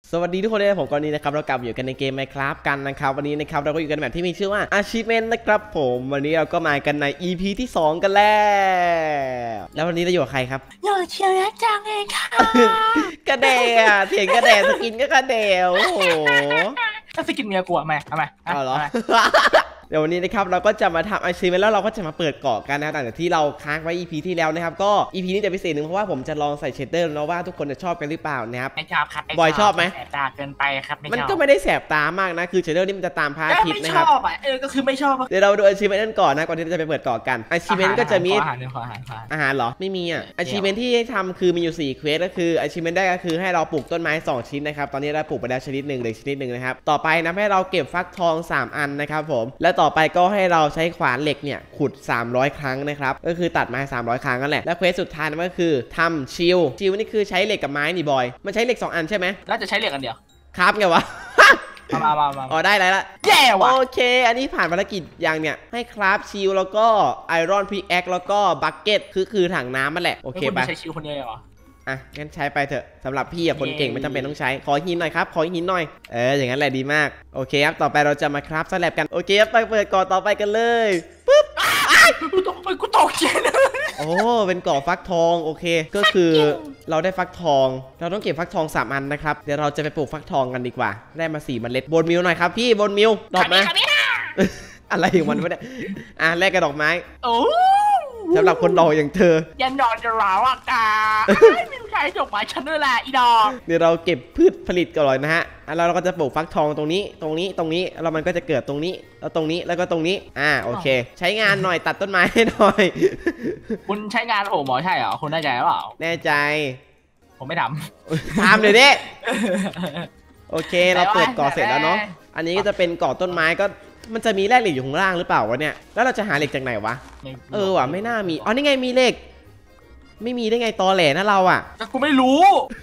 สวัสดีทุกคนเลยผมกรณีนะครับเรากลับอยู่กันในเกม Minecraft กันนะครับวันนี้นะครับเราก็อยู่กันแบบที่มีชื่อว่า Achievement นะครับผมวันนี้เราก็มากันใน EP ที่ 2 กันแล้ววันนี้เราอยู่กับใครครับอยู่เชียวนะจังเองค่ะกระเดะเถียงกระเดะสกินก็กระเดะโอ้โหถ้าสกินเมียกลัวไหมทำไมเอาเหรอเดี๋ยววันนี้นะครับเราก็จะมาทำ Achievement แล้วเราก็จะมาเปิดเกาะกันนะหลังจากที่เราค้างไว้ EP ที่แล้วนะครับก็ EP นี้จะพิเศษหนึ่งเพราะว่าผมจะลองใส่เชดเดอร์แล้วว่าทุกคนจะชอบกันหรือเปล่านะครับไม่ชอบครับบอยชอบไหมแสบตาเกินไปครับมันก็ไม่ได้แสบตามากนะคือเชดเดอร์นี่มันจะตามพระอาทิตย์นะครับไม่ชอบอ่ะก็คือไม่ชอบเดี๋ยวเราดู Achievement นั่นก่อนนะก่อนที่เราจะไปเปิดเกาะกัน Achievement ก็จะมีอาหารเหรอไม่มีอ่ะ Achievement ที่ให้ทำคือมีอยู่4 Quest ก็คือ Achievement ได้ก็คือให้เราปลูกต้นไม้2 ชิ้นนะครับตอนนี้เราปลูกไปแล้วชนิดหนึ่งเหลือชนิดหนึ่งนะครับต่อไปนะให้เราเก็บฟักทอง3 อันนะครับผมและต่อไปก็ให้เราใช้ขวานเหล็กเนี่ยขุด300 ครั้งนะครับก็คือตัดไม้300 ครั้งนั่นแหละและเควสสุดท้ายนั่นก็คือทำชิลนี่คือใช้เหล็กกับไม้นี่บอยมันใช้เหล็ก2 อันใช่ไหมแล้วจะใช้เหล็กอันเดียวครับไงวะมาอ๋อได้แล้วละแย่ว่ะโอเคอันนี้ผ่านภารกิจอย่างเนี่ยให้คราฟชิลแล้วก็ไอรอนพิกแอคแล้วก็บักเก็ตคือถังน้ำมันแหละโอเคไปใช้ชิลคนเดียวเหรออ่ะงั้นใช้ไปเถอะสำหรับพี่อะคนเก่งไม่จำเป็นต้องใช้ขอหินหน่อยครับขอหินหน่อยอย่างนั้นแหละดีมากโอเคครับต่อไปเราจะมาคราฟสแลบกันโอเคครับไปเปิดก่อต่อไปกันเลยปึ๊บกูตกใจเลยโอ้เป็นก่อฟักทองโอเคก็คือเราได้ฟักทองเราต้องเก็บฟักทอง3 อันนะครับเดี๋ยวเราจะไปปลูกฟักทองกันดีกว่าได้มา4 เมล็ดบนมิวหน่อยครับพี่บนมิวดอกไม้อะไรของมันวะเนี่ยแลกกับดอกไม้สำหรับคนรออย่างเธอยันดอกจะร้าวอากาไม่มีใครจบมาฉันด้วยแหละอีดอกเดี๋ยวเราเก็บพืชผลิตก่อนนะฮะแล้วเราก็จะปลูกฟักทองตรงนี้แล้วมันก็จะเกิดตรงนี้แล้วตรงนี้แล้วก็ตรงนี้โอเคใช้งานหน่อยตัดต้นไม้ให้หน่อยคุณใช้งานโอ้หมอใช่เหรอคุณแน่ใจหรือเปล่าแน่ใจผมไม่ทำเลยดิโอเคเราเปิดก่อเสร็จแล้วเนาะอันนี้ก็จะเป็นก่อต้นไม้ก็มันจะมีแร่เหล็กอยู่ข้างล่างหรือเปล่าวะเนี่ยแล้วเราจะหาเหล็กจากไหนวะว่ะไม่น่ามีอ๋อนี่ไงมีเหล็กไม่มีได้ไงตอแหลนะเราอ่ะกูไม่รู้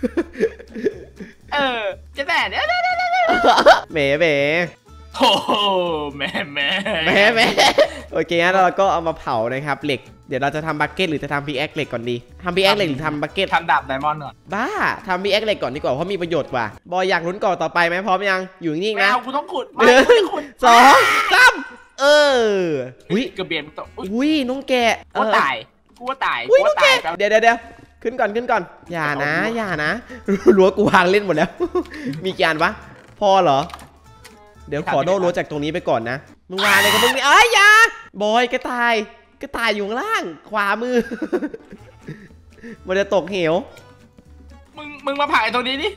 จะแม่เนี่ยเบ๋โอ้แม่โอเคงั้นเราก็เอามาเผานะครับเหล็กเดี๋ยวเราจะทำบักเก็ตหรือจะทำพิกแอคเหล็กก่อนดีทำพิกแอคเหล็กหรือทำบักเก็ตทำดาบไดมอนด์ก่อนบ้าทำพิกแอคเหล็กก่อนดีกว่าเพราะมีประโยชน์กว่าบอยอยากลุ้นก่อนต่อไปไหมพร้อมยังอยู่นิ่งๆนะกูต้องขุด 1 2 3อุ้ยกระเบียนตกอุ้ยน้องแกะกูตายเดี๋ยวขึ้นก่อนอย่านะรั้วกูวางเล่นหมดแล้วมีกี่อันวะพอเหรอเดี๋ยวขอโดนรั้วจากตรงนี้ไปก่อนนะมึงวางอะไรกับมึงนี่อย่าบอยกระต่ายอยู่ข้างล่างขวามือมันจะตกเหวมึงมาผ่ายตรงนี้ดิ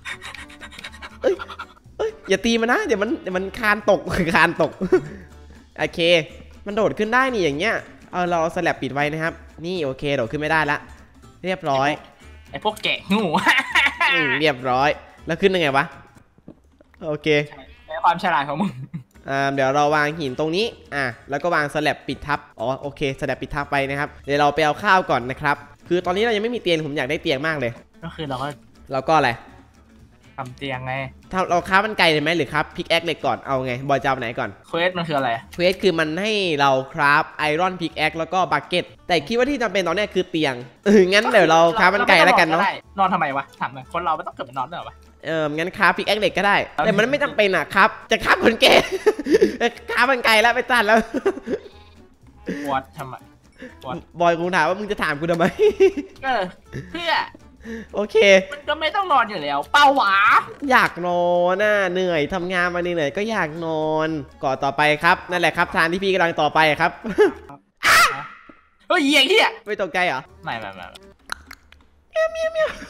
อย่าตีมันนะเดี๋ยวมันคานตกโอเคมันโดดขึ้นได้นี่อย่างเงี้ยเราเอาสแลบปิดไว้นะครับนี่โอเคโดดขึ้นไม่ได้ละเรียบร้อยไอพวกแกะงูเรียบร้อยแล้วขึ้นยังไงวะโอเคความฉลาดของมึงเดี๋ยวเราวางหินตรงนี้แล้วก็วางสแลบปิดทับโอเคสแลบปิดทับไปนะครับเดี๋ยวเราไปเอาข้าวก่อนนะครับคือตอนนี้เรายังไม่มีเตียงผมอยากได้เตียงมากเลยก็คือเราก็อะไรทำเตียงไงเราคราฟมันไกลเลยไหมหรือครับพิกแอคเหล็กก่อนเอาไงบอยจะเอาไหนก่อนเควสมันคืออะไรเควสคือมันให้เราคราฟไอรอนพิกแอคแล้วก็บักเก็ตแต่คิดว่าที่จำเป็นตอนนี้คือเตียงงั้นเดี๋ยวเราคราฟมันไกลแล้วกันเนาะนอนทำไมวะถามหน่อยคนเราไม่ต้องเกิดเป็นนอนด้วยวะงั้นคราฟพิกแอคเหล็กก็ได้แต่มันไม่จำเป็นครับจะคราฟคนแก่คราฟมันไกลแล้วไปตัดแล้ววอดทำไมบอยกูถามว่ามึงจะถามกูทำไมเพื่อโอเคมันก็ไม่ต้องนอนอยู่แล้วเป้าหวาอยากนอนเหนื่อยทำงานมาเหนื่อยก็อยากนอนก่อต่อไปครับนั่นแหละครับทางที่พี่กำลังต่อไปครับเฮ้ยอย่างเงี้ยไม่ตกใจเหรอไม่เมียว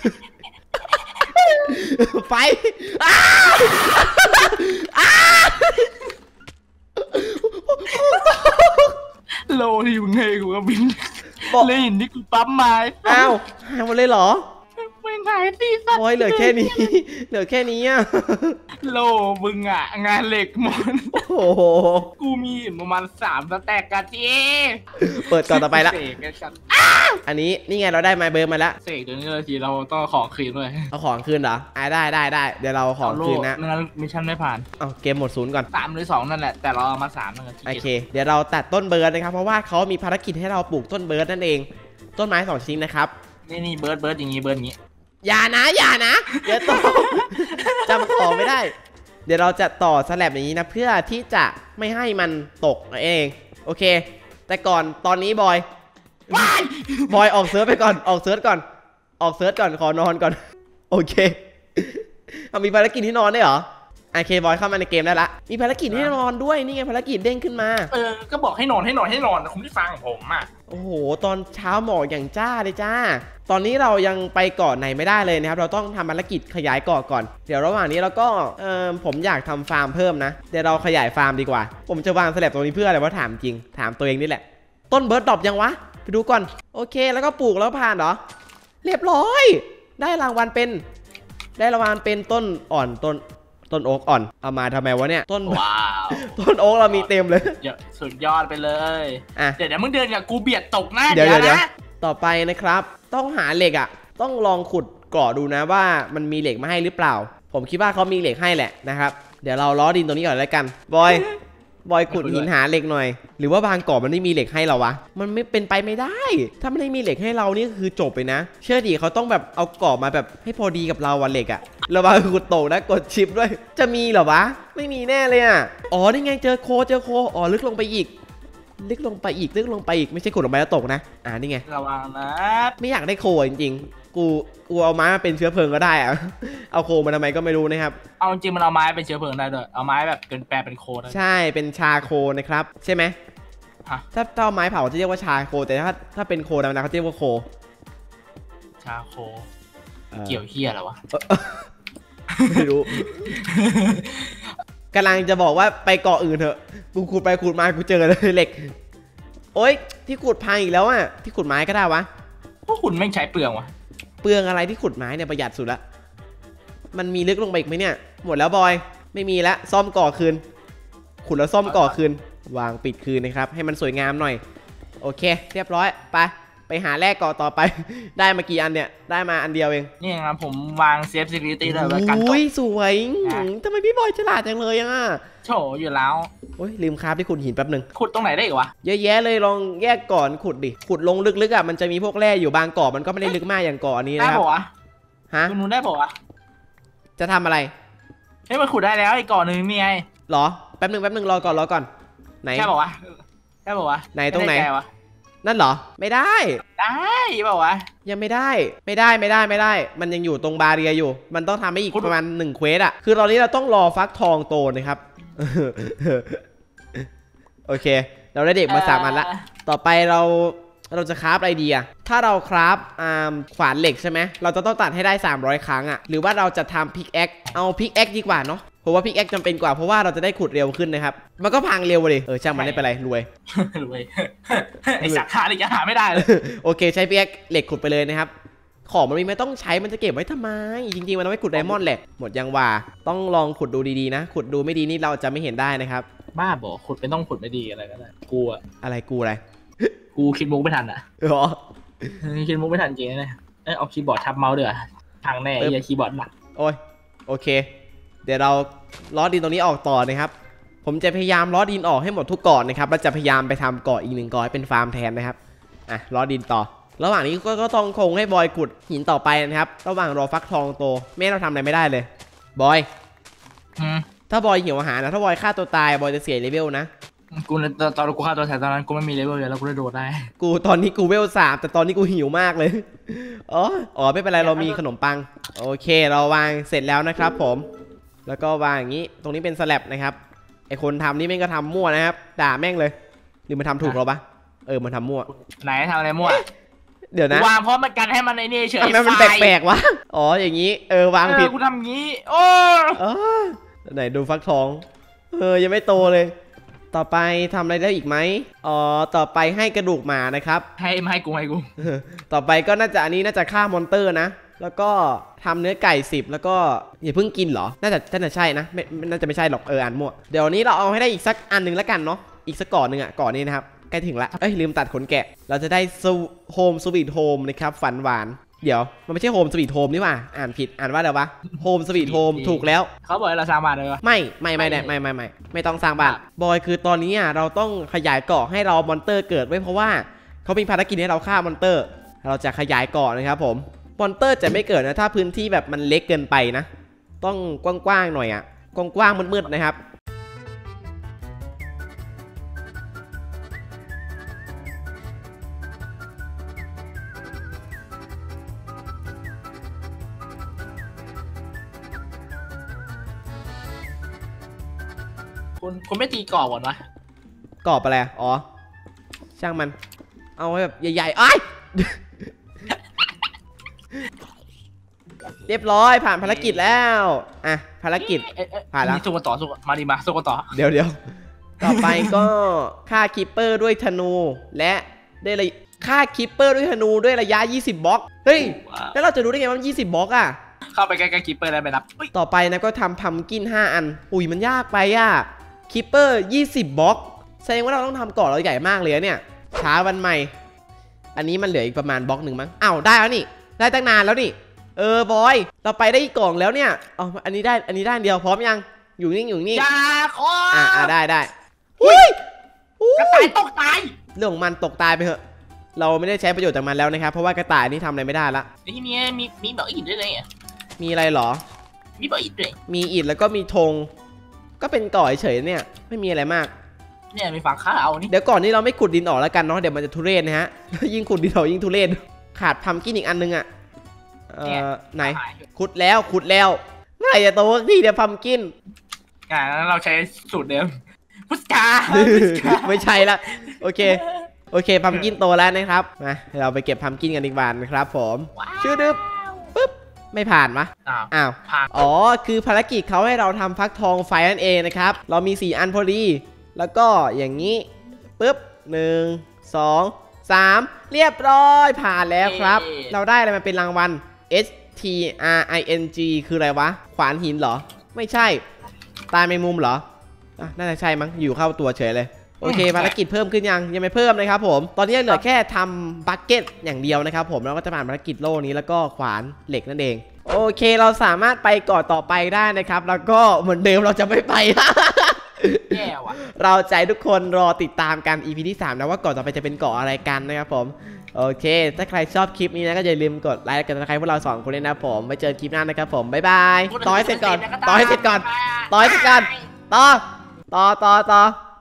ไฟโลที่มึงให้กูก็บินเลยเห็นที่กูปั๊มมาหายหมดเลยเหรอมึงหายสิสัตว์โอ้ยเหลือแค่นี้โลมึงงานเหล็กหมดโอ้โหกูมีประมาณ3 สแต็กกันทีเปิดก่อนต่อไปละอันนี้นี่ไงเราได้ไม้เบิร์ดมาแล้วเสกเดี๋ยวนี้ทีเราต้องของคืนด้วยเอาของคืนเหรอได้เดี๋ยวเราของคืนนะงั้นมิชชั่นไม่ผ่านเกมหมด0ก่อน 3 หรือ 2นั่นแหละแต่เราเอามา3นั่นแหละโอเคเดี๋ยวเราตัดต้นเบิร์ดนะครับเพราะว่าเขามีภารกิจให้เราปลูกต้นเบิร์ดนั่นเองต้นไม้2 ชิ้นนะครับนี่เบิร์ดอย่างงี้เบิร์ดอย่างงี้อย่านะเดี๋ยวตกจำของไม่ได้ เดี๋ยวเราจะต่อสแลบอย่างนี้นะเพื่อที่จะไม่ให้มันตกเองโอเคแต่ก่อนตอนนี้บอยออกเซิร์ฟไปก่อนออกเซิร์ฟก่อนขอนอนก่อนโอเคมีภารกิจที่นอนได้เหรอโอเคบอยเข้ามาในเกมได้ละมีภารกิจให้นอนด้วยนี่ไงภารกิจเด้งขึ้นมาก็บอกให้นอนคุณที่ฟังผมอ่ะโอ้โหตอนเช้าหมอกอย่างจ้าเลยจ้าตอนนี้เรายังไปเกาะไหนไม่ได้เลยนะครับเราต้องทำภารกิจขยายเกาะก่อนเดี๋ยวระหว่างนี้เราก็ผมอยากทำฟาร์มเพิ่มนะเดี๋ยวเราขยายฟาร์มดีกว่าผมจะวางสแลบตรงนี้เพื่ออะไรวะถามจริงถามตัวเองนี่แหละต้นเบิร์ดดรอปยังวะไปดูก่อนโอเคแล้วก็ปลูกแล้วผ่านเหรอเรียบร้อยได้รางวัลเป็นต้นอ่อนต้นโอ๊กอ่อนเอามาทำไมวะเนี่ยต้นว้าวต้นโอ๊กเรามีเต็มเลยสุดยอดไปเลยเดี๋ยวมึงเดินกับกูเบียดตกหน้าเดี๋ยวนะต่อไปนะครับต้องหาเหล็กอ่ะต้องลองขุดเกาะดูนะว่ามันมีเหล็กมาให้หรือเปล่าผมคิดว่าเขามีเหล็กให้แหละนะครับเดี๋ยวเราล้อดินตรงนี้ก่อนแล้วกันบอยขุดหินหาเหล็กหน่อยหรือว่าบางเกาะมันไม่มีเหล็กให้เราวะมันไม่เป็นไปไม่ได้ถ้ามันไม่มีเหล็กให้เรานี่คือจบไปนะเชื่อดิเขาต้องแบบเอาเกาะมาแบบให้พอดีกับเราวันเหล็กอะระวังขุดตกนะกดชิปด้วยจะมีเหรอวะไม่มีแน่เลยอะอ๋อนี่ไงเจอโคอ๋อลึกลงไปอีกไม่ใช่ขุดลงไปแล้วตกนะนี่ไงระวังนะไม่อยากได้โคจริงๆกูเอาไม้มาเป็นเชื้อเพลิงก็ได้อะเอาโคมาทำไมก็ไม่รู้นะครับเอาจริงมันเอาไม้เป็นเชื้อเพลิงได้ด้วยเอาไม้แบบแปลเป็นโคได้ใช่เป็นชาโคนะครับใช่ไหมถ้าเอาไม้เผาจะเรียกว่าชาโคแต่ถ้าเป็นโคธรรมดาเขาเรียกว่าโคชาโคเกี่ยวเหี้ยอะไรวะไม่รู้กำลังจะบอกว่าไปเกาะอื่นเถอะกูขุดไปขุดมากูเจอเลยเหล็กโอ๊ยที่ขุดพังอีกแล้วอ่ะที่ขุดไม้ก็ได้วะพวกคุณไม่ใช้เปลืองวะเปลืองอะไรที่ขุดไม้เนี่ยประหยัดสุดละมันมีลึกลงไปอีกไหมเนี่ยหมดแล้วบอยไม่มีแล้วซ่อมก่อคืนขุดแล้วซ่อมก่อคืนวางปิดคืนนะครับให้มันสวยงามหน่อยโอเคเรียบร้อยไปหาแร่ก่อต่อไปได้มากี่อันเนี่ยได้มาอันเดียวเองนี่ครับผมวางเซฟซิลิตี้เลยไว้กันตกอุ้ยสวยทำไมพี่บอยฉลาดจังเลยอ่ะโฉอยู่แล้วโอ้ยลืมคราฟที่ขุดหินแป๊บหนึ่งขุดตรงไหนได้อีกวะเยอะแยะเลยลองแยกก่อนขุดดิขุดลงลึกๆอ่ะมันจะมีพวกแร่อยู่บางเกาะมันก็ไม่ได้ลึกมากอย่างเกาะนี้นะครับได้ปะวะฮะคุณได้ปะวะจะทำอะไรมันขุดได้แล้วไอ้เกาะนึงมีไงหรอแป๊บหนึ่งรอก่อนไหนใช่ปะวะไหนตรงไหนนั่นเหรอไม่ได้ปะวะยังไม่ได้มันยังอยู่ตรงบาเรียอยู่มันต้องทำให้อีกประมาณ1เควสอ่ะคือตอนนี้เราต้องรอฟักทองโตนะครับโอเคเราได้เด็กมา3อันละต่อไปเราจะคราฟอะไรดีอะถ้าเราคราฟขวานเหล็กใช่ไหมเราจะต้องตัดให้ได้300ครั้งอะหรือว่าเราจะทำพิกแอคเอาพิกแอคดีกว่าเนาะเพราะว่าพิกแอคจำเป็นกว่าเพราะว่าเราจะได้ขุดเร็วขึ้นนะครับมันก็พังเร็วเลยช่างมันไม่เป็นไรรวยไอสัตว์หาอะไรจะหาไม่ได้เลยโอเคใช้พิกแอคเหล็กขุดไปเลยนะครับของมันไม่ต้องใช้มันจะเก็บไว้ทำไมจริงๆมันเอาไว้ขุดไดมอนด์แหละหมดยังว่าต้องลองขุดดูดีๆนะขุดดูไม่ดีนี่เราจะไม่เห็นได้นะครับบ้าบอกขุดเป็นต้องขุดไม่ดีอะไรก็ได้กูอะไรกูคิดมุกไม่ทันอ่ะหรอคิดมุกไม่ทันจริงนะเอาคีย์บอร์ดทับเมาส์เดือดพังแน่ไอ้คีย์บอร์ดหนักโอ้ยโอเคเดี๋ยวเราล้อดินตรงนี้ออกต่อนะครับผมจะพยายามล้อดินออกให้หมดทุกเกาะนะครับแล้วจะพยายามไปทำเกาะอีก1เกาะให้เป็นฟาร์มแทนนะครับล้อดินต่อระหว่างนี้ก็ต้องคงให้บอยขุดหินต่อไปนะครับระหว่างรอฟักทองโตแม่เราทำอะไรไม่ได้เลยบอยถ้าบอยหิวอาหารนะถ้าบอยฆ่าตัวตายบอยจะเสียเลเวลนะกูตอนกูฆ่าตัวตายตอนนั้นกูไม่มีเลเวลเลยแล้วกูได้โดดได้ตอนนี้กูเวล3แต่ตอนนี้กูหิวมากเลยอ๋อไม่เป็นไรเรามีขนมปังโอเคเราวางเสร็จแล้วนะครับผมแล้วก็วางอย่างนี้ตรงนี้เป็นสแลบนะครับไอคนทำนี่แม่งก็ทำมั่วนะครับด่าแม่งเลยหรือมันทำถูกหรอปะมันทำมั่วไหนทำอะไรมั่วเดี๋ยวนะวางเพราะมันกันให้มันไอ้นี่เฉยทำไมมันแปลกๆวะอ๋ออย่างนี้วางผิดกูทำงี้โอ้ไหนดูฟักทองยังไม่โตเลยต่อไปทำอะไรได้อีกไหมต่อไปให้กระดูกหมานะครับให้กูต่อไปก็น่าจะอันนี้น่าจะฆ่ามอนเตอร์นะแล้วก็ทำเนื้อไก่10แล้วก็อย่าเพิ่งกินเหรอน่าจะใช่นะไม่น่าจะไม่ใช่หรอกอ่านมั่วเดี๋ยวนี้เราเอาให้ได้อีกสักอันหนึ่งแล้วกันเนาะอีกสักก่อนหนึ่งก่อนนี้นะครับใกล้ถึงละลืมตัดขนแกะเราจะได้โฮมสวีทโฮมนะครับฝันหวานเดี๋ยวมันไม่ใช่โฮมสวีทโฮมนี่หว่าอ่านผิดอ่านว่าอะไรวะโฮมสวีทโฮมถูกแล้วเขาบอกเราสร้างบ้านเลยวะไม่ต้องสร้างบ้านบอยคือตอนนี้เราต้องขยายเกาะให้เรามอนเตอร์เกิดไว้เพราะว่าเขามีภารกิจให้เราฆ่ามอนเตอร์เราจะขยายเกาะนะครับผมมอนเตอร์จะไม่เกิดนะถ้าพื้นที่แบบมันเล็กเกินไปนะต้องกว้างๆหน่อยอะกว้างๆมืดๆนะครับคุณไม่ตีก่อก่อนวะกรอบอะไรอ๋อช่างมันเอาไว้แบบใหญ่ๆอ้าย เรียบร้อยผ่านภารกิจแล้วอ่ะภารกิจผ่านแล้วสู้กันต่อสู้มาดีมาสู้กันต่อเดี๋ยวต่อไปก็ฆ่าคิปเปอร์ด้วยธนูและได้เลยฆ่าคิปเปอร์ด้วยธนูด้วยระยะ20บล็อกเฮ้ยแล้วเราจะรู้ได้ไงว่ามัน20บล็อกอ่ะเข้าไปใกล้ๆคิปเปอร์แล้วไปนับต่อไปนะก็ทำพัมกิน5อันอุ้ยมันยากไปอ่ะคิปเปอร์20บล็อกแสดงว่าเราต้องทำก่อนเราใหญ่มากเลยเนี่ยช้าวันใหม่อันนี้มันเหลืออีกประมาณบล็อกหนึ่งมั้งอ้าวได้แล้วนี่ได้ตั้งนานแล้วนี่บอยเราไปได้อีกกล่องแล้วเนี่ยอ๋ออันนี้ได้เดียวพร้อมยังอยู่นิ่งอย่าขอได้อุ้ยกระต่ายตกตายเรื่องของมันตกตายไปเถอะเราไม่ได้ใช้ประโยชน์จากมันแล้วนะครับเพราะว่ากระต่ายนี่ทำอะไรไม่ได้ละนี่มีบอกอิฐด้วยเลยมีอะไรหรอมีบอกอิฐด้วยมีอิฐแล้วก็มีธงก็เป็นก่อเฉยเนี่ยไม่มีอะไรมากเนี่ยมีฝังข้าวนี่เดี๋ยวก่อนนี้เราไม่ขุดดินออกแล้วกันเนาะเดี๋ยวมันจะทุเรศนะฮะยิ่งขุดดินออกยิ่งทุเรศขาดพัมกินอีกอันนึงอ่ะไหนขุดแล้วเมื่อไหร่จะโตสักทีเดี๋ยวพัมกินแล้วเราใช้สูตรเดิมพุชกาไม่ใช่ละโอเคพัมกินโตแล้วนะครับมาเราไปเก็บพัมกินกันอีกวันนะครับผมชื่อดึ๊บปึ๊บไม่ผ่านมะอ้าวอ๋อคือภารกิจเขาให้เราทำฟักทองไฟนั่นเองนะครับเรามี4อันพอดีแล้วก็อย่างนี้ปึ๊บ1 2 3เรียบร้อยผ่านแล้วครับเราได้อะไรมาเป็นรางวัล STRING คืออะไรวะขวานหินเหรอไม่ใช่ตายในมุมเหรอน่าจะใช่มั้งอยู่เข้าตัวเฉยเลยโอเคภารกิจเพิ่มขึ้นยังไม่เพิ่มนะครับผมตอนนี้เหลือแค่ทำบัคเก็ตอย่างเดียวนะครับผมแล้วก็จะผ่านภารกิจโล่นี้แล้วก็ขวานเหล็กนั่นเองโอเคเราสามารถไปเกาะต่อไปได้นะครับแล้วก็เหมือนเดิมเราจะไม่ไปแย่ว่ะเราใจทุกคนรอติดตามกัน EP ที่3นะว่าเกาะต่อไปจะเป็นเกาะอะไรกันนะครับผมโอเคถ้าใครชอบคลิปนี้นะก็อย่าลืมกดไลค์กันนะครับพวกเรา2คนเลยนะผมไว้เจอคลิปหน้านะครับผมบ๊ายบายต่อให้เสร็จก่อนต่อเรียบ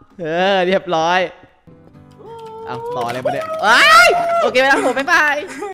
ร้อยเอาต่ออะไรมาเนี่ยโอเคไปแล้วผมบ๊ายบาย